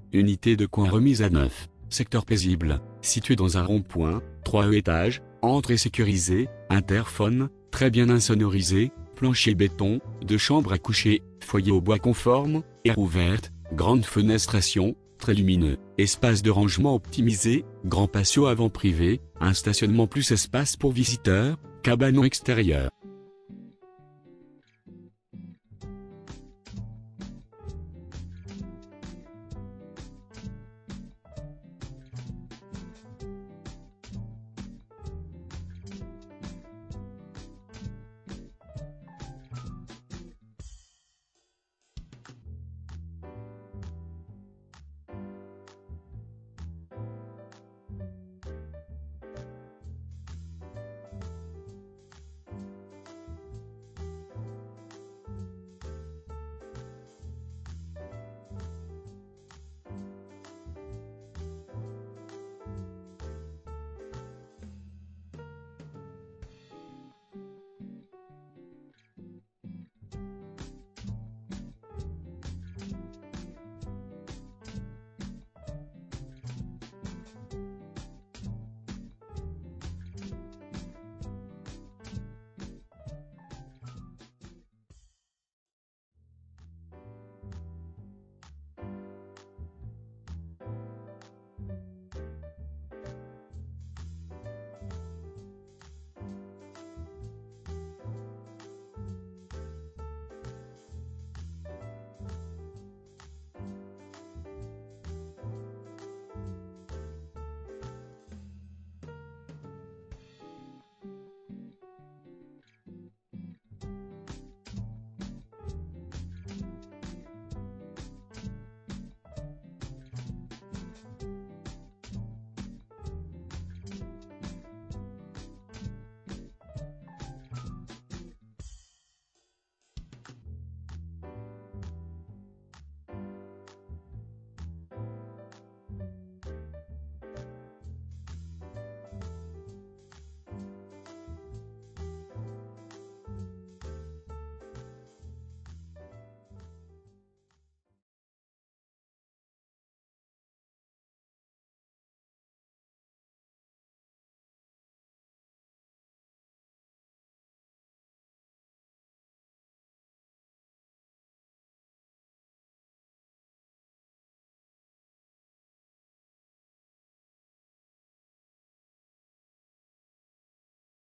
unité de coin remise à neuf, secteur paisible, situé dans un rond-point, 3 étages, entrée sécurisée, interphone, très bien insonorisé, plancher béton, 2 chambres à coucher, foyer au bois conforme, air ouverte, grande fenestration, très lumineux, espace de rangement optimisé, grand patio avant privé, un stationnement plus espace pour visiteurs, cabanon extérieur.